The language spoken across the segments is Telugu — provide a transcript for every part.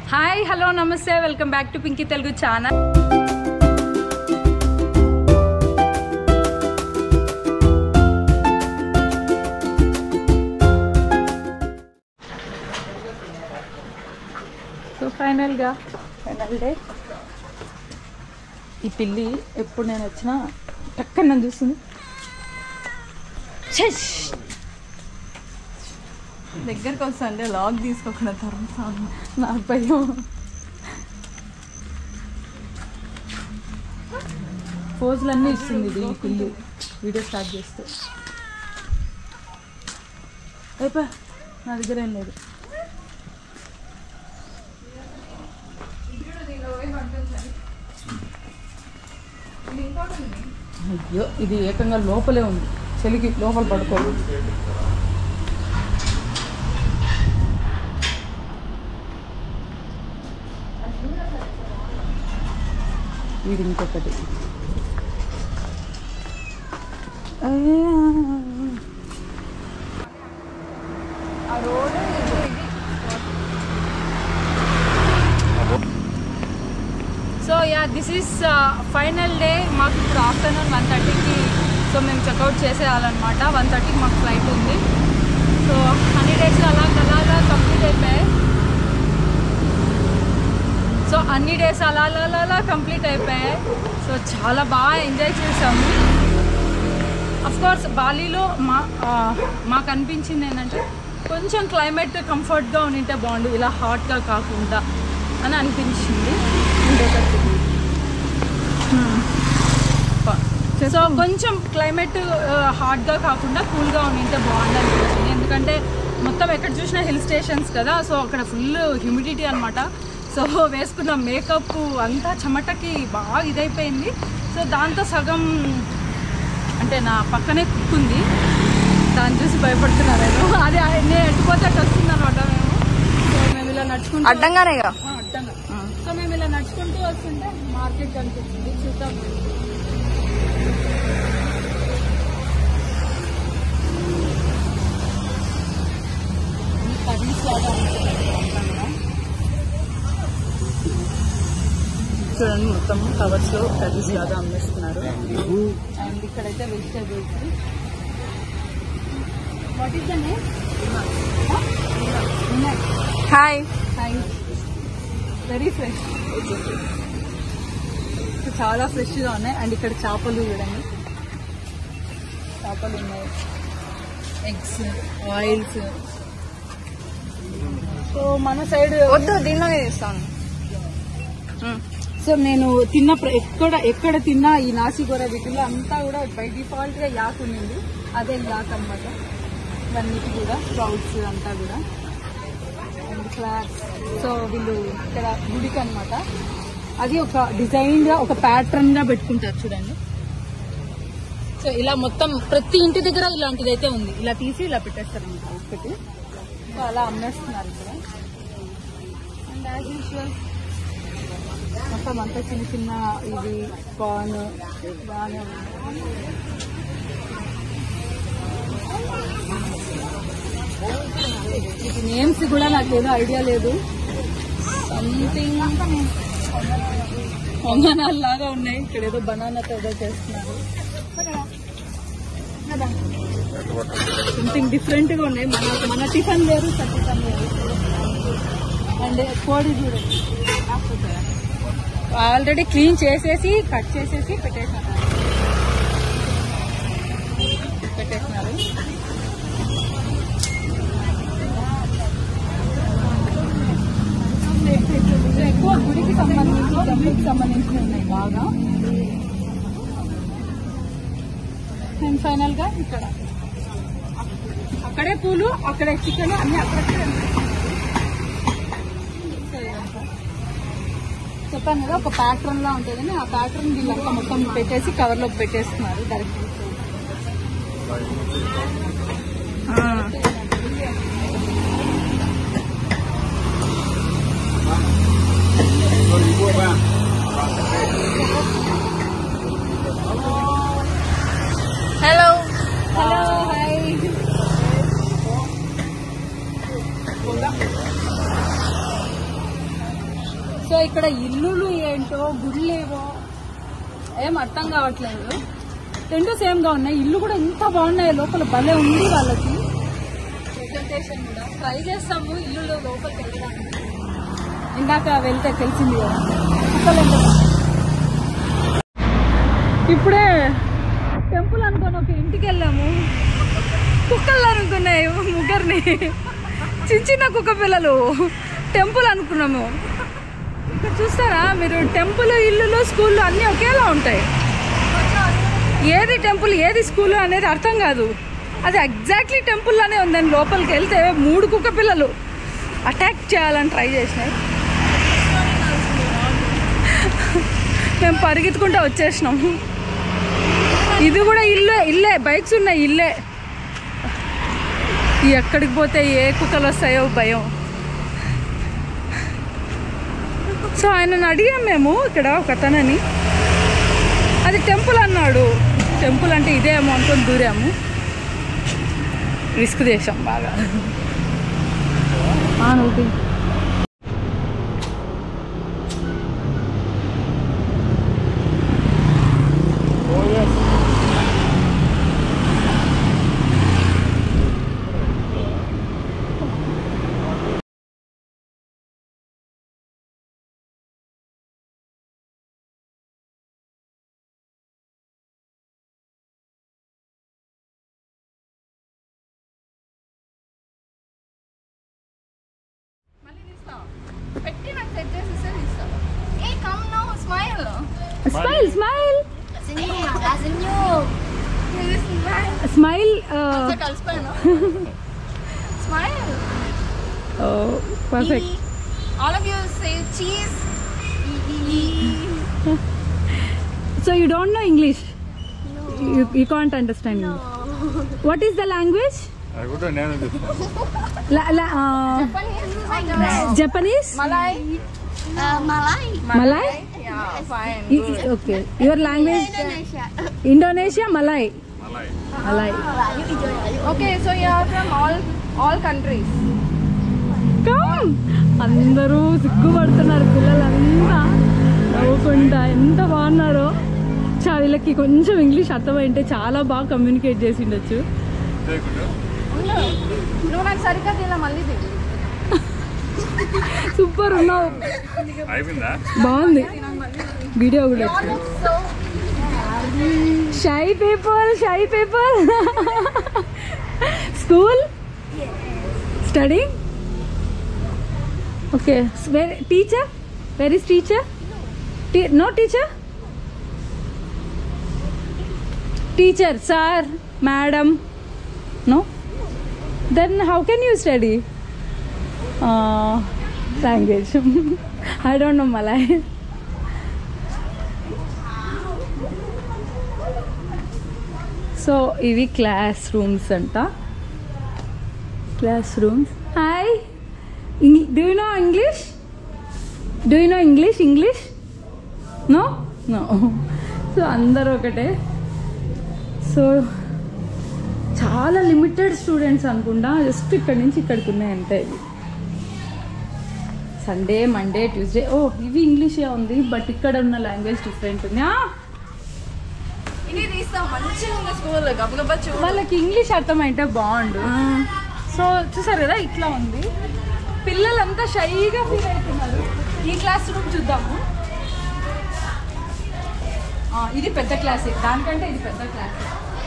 హాయ్ హలో నమస్తే welcome back to Pinky Telugu channel. So final day. ఈ పిల్లి ఎప్పుడు నేను వచ్చినా టక్కన నన్ను చూస్తుంది. దగ్గరికి వస్తాంటే లాగ్ తీసుకోకుండా తరుముతాను, నాకు భయం. పోజులన్నీ ఇస్తుంది ఇది ఈ పిల్లి వీడియో స్టార్ట్ చేస్తే. అయిపో నా దగ్గర ఏం లేదు. అయ్యో ఇది ఏకంగా లోపలే ఉంది, చలికి లోపల పడుకోదు. వీడి ఇంకొకటి so ya this is final day. మాకు ఇప్పుడు ఆఫ్టర్నూన్ 1:30కి సో మేము చెక్అవుట్ చేసేయాలన్నమాట. 1:30కి మాకు ఫ్లైట్ ఉంది. సో అన్ని డేస్ అలాగా కంప్లీట్ అయిపోయాయి. సో అన్ని డేస్ అలా కంప్లీట్ అయిపోయాయి. సో చాలా బాగా ఎంజాయ్ చేసాము. అఫ్కోర్స్ బాలీలో మాకు అనిపించింది ఏంటంటే కొంచెం క్లైమేట్ కంఫర్ట్గా ఉంటే బాగుండు, ఇలా హాట్గా కాకుండా అని అనిపించింది. సో కొంచెం క్లైమేట్ హాట్గా కాకుండా కూల్గా ఉంటే బాగుండు అనిపించింది. ఎందుకంటే మొత్తం ఎక్కడ చూసినా హిల్ స్టేషన్స్ కదా, సో అక్కడ ఫుల్ హ్యూమిడిటీ అనమాట. సో వేసుకున్న మేకప్ అంతా చెమటకి బాగా ఇదైపోయింది. సో దాంతో సగం అంటే నా పక్కనే కుక్ ఉంది, దాన్ని చూసి భయపడుతున్నారు. అది నేను ఎట్టుపోతే అటు వస్తుంది అనమాట. మేము ఇలా నడుచుకుంటూ అడ్డంగానే అడ్డంగా. సో మేము ఇలా నడుచుకుంటూ వస్తుంటే మార్కెట్ కనిపిస్తుంది, చూద్దాం. చూడండి మొత్తం కవర్స్ లో కర్రీస్ లాగా అమ్మేస్తున్నారు. అండ్ ఇక్కడైతే vegetables. What is the name? Hi hi. Very fresh, చాలా ఫ్రెష్గా ఉన్నాయి. అండ్ ఇక్కడ చేపలు చూడండి, చేపలు ఉన్నాయి, ఎగ్స్, ఆయిల్స్. సో మన సైడ్ వద్దు దీనిలోనే చేస్తాను. సో నేను తిన్న ఎక్కడ తిన్నా ఈ నాసిగోర వీటిలో అంతా కూడా బై డిఫాల్ట్ గా యాక్ ఉండింది. అదే యాక్ అనమాట. ఇవన్నిటి కూడా స్ప్రౌట్స్ అంతా కూడా. And flax. సో వీళ్ళు ఇక్కడ గుడికి అనమాట, అది ఒక డిజైన్ గా ఒక ప్యాటర్న్ గా పెట్టుకుంటారు చూడండి. సో ఇలా మొత్తం ప్రతి ఇంటి దగ్గర ఇలాంటిది అయితే ఉంది. ఇలా తీసి ఇలా పెట్టేస్తారు అనమాట ఒకటి. సో అలా అమ్మేస్తున్నారు ఇక్కడ. అండ్ యాజ్ యూజువల్ మొత్తం అంతా చిన్న చిన్న ఇది కార్న్ బాగానే ఉంది. ఇది నేమ్స్ కూడా నాకేదో ఐడియా లేదు. సంథింగ్ బనానాలు లాగా ఉన్నాయి. ఇక్కడ ఏదో బనానాతో ఏదో చేస్తున్నారు. సంథింగ్ డిఫరెంట్ గా ఉన్నాయి. మన టిఫిన్ లేదు, టిఫిన్ లేదు. అండ్ కోడి చూడండి, ఆల్రెడీ క్లీన్ చేసేసి కట్ చేసేసి పెట్టేసినారు. ఎక్కువ గుడికి సంబంధించి టెంపుల్కి సంబంధించి ఉన్నాయి బాగా. అండ్ ఫైనల్ గా ఇక్కడ అక్కడే పూలు, అక్కడే చికెన్, అన్ని అక్కడక్కడే చెప్పాను కదా ఒక ప్యాటర్న్ లా ఉంటుందని. ఆ ప్యాటర్న్ వీళ్ళంతా మొత్తం పెట్టేసి కవర్ లోకి పెట్టేస్తున్నారు direct. Hello hello hi. So ఇక్కడ ఇల్లులు ఏంటో గుళ్ళేవో ఏం అర్థం కావట్లేదు. రెండు సేమ్ గా ఉన్నాయి. ఇల్లు కూడా ఎంత బాగున్నాయి, లోపల భలే ఉంది. వాళ్ళకి ప్రెజెంటేషన్ కూడా ట్రై చేస్తాము ఇల్లు లోపలికి వెళ్ళడానికి. ఇందాక వెళ్తే తెలిసింది కదా. ఇప్పుడే టెంపుల్ అనుకుని ఒక ఇంటికి వెళ్ళాము. కుక్కలు అనుకున్నాయి ముగ్గురిని, చిన్న చిన్న కుక్క పిల్లలు. టెంపుల్ అనుకున్నాము. ఇక్కడ చూస్తారా మీరు, టెంపుల్, ఇల్లులు, స్కూళ్ళు అన్నీ ఒకేలా ఉంటాయి. ఏది టెంపుల్ ఏది స్కూల్ అనేది అర్థం కాదు. అది ఎగ్జాక్ట్లీ టెంపుల్లోనే ఉందని లోపలికి వెళ్తే 3 కుక్క పిల్లలు అటాక్ చేయాలని ట్రై చేసినాయి. మేము పరిగెత్తుకుంటూ వచ్చేసినాము. ఇది కూడా ఇల్లే బైక్స్ ఉన్నాయి, ఇల్లే. ఎక్కడికి పోతే ఏ కుక్కలు వస్తాయో భయం. సో ఆయనను అడిగాం మేము ఇక్కడ ఒక అతనని, అది టెంపుల్ అన్నాడు. టెంపుల్ అంటే ఇదేమో అనుకొని దూరాము. రిస్క్ చేసాం బాగా. నువ్వు Smile. Smile. Smile. Oh, perfect. All of you say cheese. So you don't know English? No. You can't understand No. English. What is the language? Japanese? Malay. Malay? Yeah, fine. Okay. Your language? Indonesia, Malay. Okay, so you are from all countries. Come. అందరూ సిగ్గుపడుతున్నారు పిల్లలంతా నవ్వుకుంటా. ఎంత బాగున్నారో. వీళ్ళకి కొంచెం ఇంగ్లీష్ అర్థమైంటే చాలా బాగా కమ్యూనికేట్ చేసి ఉండొచ్చు. నువ్వు నాకు సరిగ్గా తిన్నా మళ్ళీ తిని. సూపర్ ఉన్నావు. బాగుంది. వీడియో కూడా shy people school studying. Okay. Teacher, where is teacher? No teacher. Teacher, sir, madam. No? Then how can you study? Language. I don't know Malay. So, ivi classrooms anta. Classrooms. Hi. Do you know English? Do you know English? No? No. So, andaru okate. So, చాలా లిమిటెడ్ స్టూడెంట్స్ అనుకుంటా. జస్ట్ ఇక్కడి నుంచి ఇక్కడికి ఉన్నాయి అంతే. Sunday, Monday, Tuesday. ఇవి ఇంగ్లీషే ఉంది, బట్ ఇక్కడ ఉన్న లాంగ్వేజ్ డిఫరెంట్ ఉంది. వాళ్ళకి ఇంగ్లీష్ అర్థమైతే బాగుండు. సో చూసారు కదా, ఇట్లా ఉంది. పిల్లలంతా షైగా ఫీల్ అవుతున్నారు. ఈ క్లాస్ రూమ్ చూద్దాము. ఇది పెద్ద క్లాసే, దానికంటే ఇది పెద్ద క్లాస్.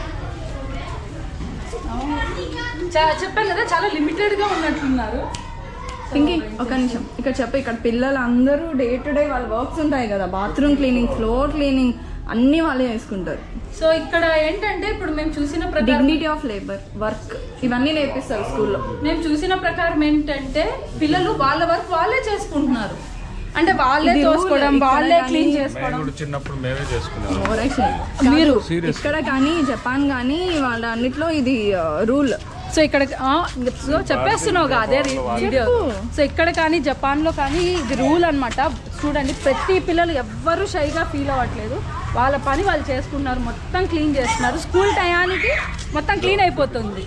చెప్పాను కదా, చాలా లిమిటెడ్ గా ఉన్నట్లున్నారు. ఇంకే ఒక నిమిషం ఇక్కడ చెప్ప. ఇక్కడ పిల్లలు అందరూ డే టు డే వాళ్ళ వర్క్స్ ఉంటాయి కదా, బాత్రూమ్ క్లీనింగ్, ఫ్లోర్ క్లీనింగ్ అన్ని వాళ్ళే చేసుకుంటారు. సో ఇక్కడ ఏంటంటే ఇప్పుడు మేము చూసిన ప్రకారం డిగ్నిటీ ఆఫ్ లేబర్, వర్క్ ఇవన్నీ నేర్పిస్తారు స్కూల్లో. మేము చూసిన ప్రకారం ఏంటంటే పిల్లలు వాళ్ళ వర్క్ వాళ్ళే చేసుకుంటున్నారు. అంటే వాళ్ళే తోసుకోవడం, వాళ్ళే క్లీన్ చేసుకోవడం. చిన్నప్పుడు మేమే చేసుకున్నాం. మీరు ఇక్కడ కానీ జపాన్ కానీ వాళ్ళ అన్నిట్లో ఇది రూల్. సో ఇక్కడ చెప్పేస్తున్నావు అదే వీడియో. సో ఇక్కడ కానీ జపాన్ లో కానీ ఇది రూల్ అనమాట. చూడండి, ప్రతి పిల్లలు ఎవ్వరూ షైగా ఫీల్ అవ్వట్లేదు. వాళ్ళ పని వాళ్ళు చేసుకుంటున్నారు, మొత్తం క్లీన్ చేస్తున్నారు. స్కూల్ టయానికి మొత్తం క్లీన్ అయిపోతుంది.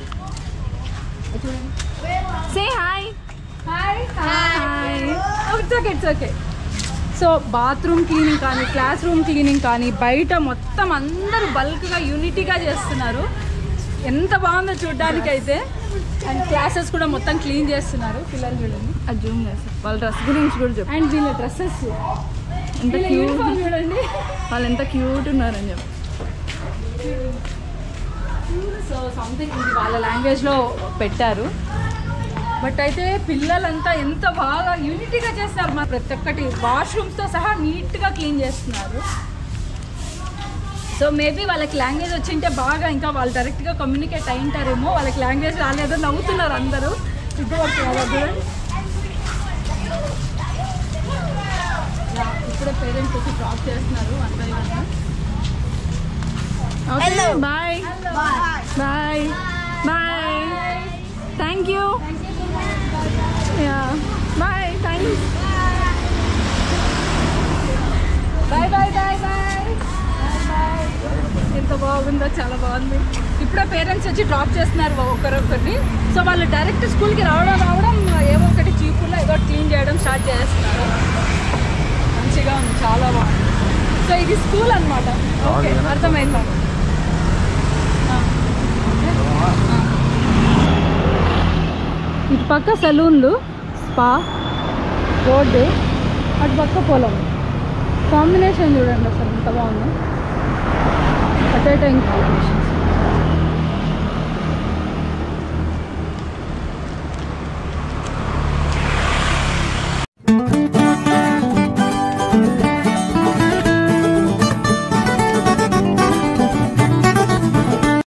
Say hi. Hi. It's okay. So bathroom cleaning కానీ క్లాస్ రూమ్ క్లీనింగ్ కానీ బయట మొత్తం అందరూ బల్క్గా యూనిటీగా చేస్తున్నారు. ఎంత బాగుందో చూడడానికి అయితే. అండ్ క్లాసెస్ కూడా మొత్తం క్లీన్ చేస్తున్నారు పిల్లలు. చూడండి అది జూమ్ చేస్తారు. వాళ్ళ డ్రెస్ గురించి కూడా చెప్పు. అండ్ వీళ్ళ డ్రెస్సెస్ ఎంత క్యూట్ చూడండి, వాళ్ళు ఎంత క్యూట్ ఉన్నారని చెప్పి. సో సంథింగ్ ఇది వాళ్ళ లాంగ్వేజ్లో పెట్టారు. బట్ అయితే పిల్లలంతా ఎంత బాగా యూనిటీగా చేస్తారు. మా ప్రతి ఒక్కటి వాష్రూమ్స్తో సహా నీట్గా క్లీన్ చేస్తున్నారు. సో మేబీ వాళ్ళకి లాంగ్వేజ్ వచ్చింటే బాగా ఇంకా వాళ్ళు డైరెక్ట్గా కమ్యూనికేట్ అయి ఉంటారేమో. వాళ్ళకి లాంగ్వేజ్ రాలేదో నవ్వుతున్నారు అందరూ. ఇప్పుడే పేరెంట్స్ వచ్చి డ్రాప్ చేస్తున్నారు అందరూ. Okay bye bye bye thank you bye thanks bye bye bye bye bye. ఎంత బాగుందో, చాలా బాగుంది. ఇప్పుడే పేరెంట్స్ వచ్చి డ్రాప్ చేస్తున్నారు ఒకరొకరిని. సో వాళ్ళు డైరెక్ట్ స్కూల్కి రావడం ఏవో ఒకటి చీపుల్లో ఏదో క్లీన్ చేయడం స్టార్ట్ చేస్తున్నారు. మంచిగా ఉంది, చాలా బాగుంది. సో ఇది స్కూల్ అనమాట. ఓకే, అర్థమైంది. ఇటు పక్క సెలూన్లు, స్పా, రోడ్డు, అటు పక్క పొలం. కాంబినేషన్ చూడండి అసలు ఎంత బాగుందో. At a time combination.